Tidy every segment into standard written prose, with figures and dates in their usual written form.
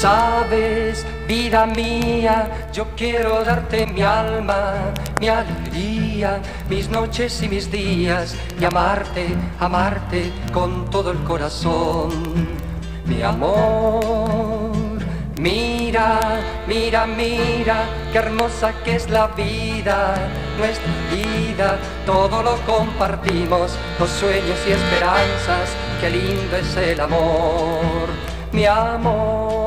Sabes, vida mía, yo quiero darte mi alma, mi alegría, mis noches y mis días, y amarte, amarte con todo el corazón, mi amor. Mira, mira, mira, qué hermosa que es la vida, nuestra vida, todo lo compartimos, los sueños y esperanzas, qué lindo es el amor, mi amor.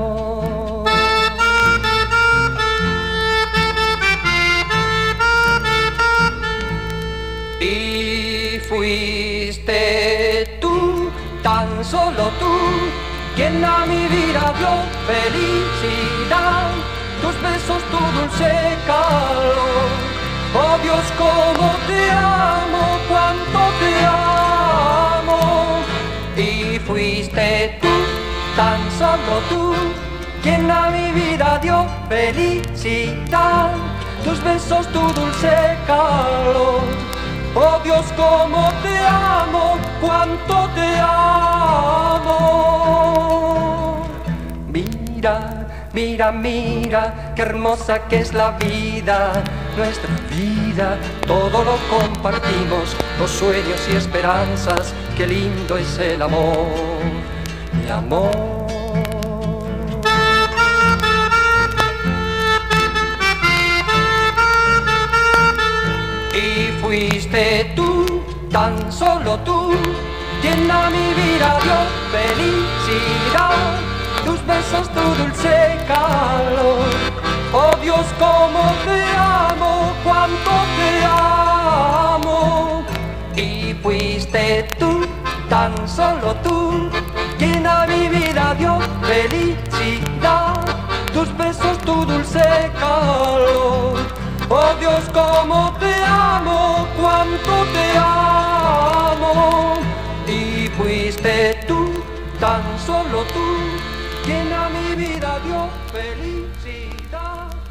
Y fuiste tú, tan solo tú, quien a mi vida dio felicidad, tus besos, tu dulce calor. Oh Dios, cómo te amo, cuánto te amo. Y fuiste tú, tan solo tú, quien a mi vida dio felicidad, tus besos, tu dulce calor. Oh Dios, cómo te amo, cuánto te amo. Mira, mira, mira, qué hermosa que es la vida, nuestra vida, todo lo compartimos, los sueños y esperanzas, qué lindo es el amor, mi amor. Y fuiste tú, tan solo tú, quien a mi vida dio felicidad, tus besos, tu dulce calor. Oh Dios, cómo te amo, cuánto te amo. Y fuiste tú, tan solo tú, quien a mi vida dio felicidad, tus besos, tu dulce calor. Oh Dios, cómo te amo, cuánto te amo. Y fuiste tú, tan solo tú, quien a mi vida dio felicidad.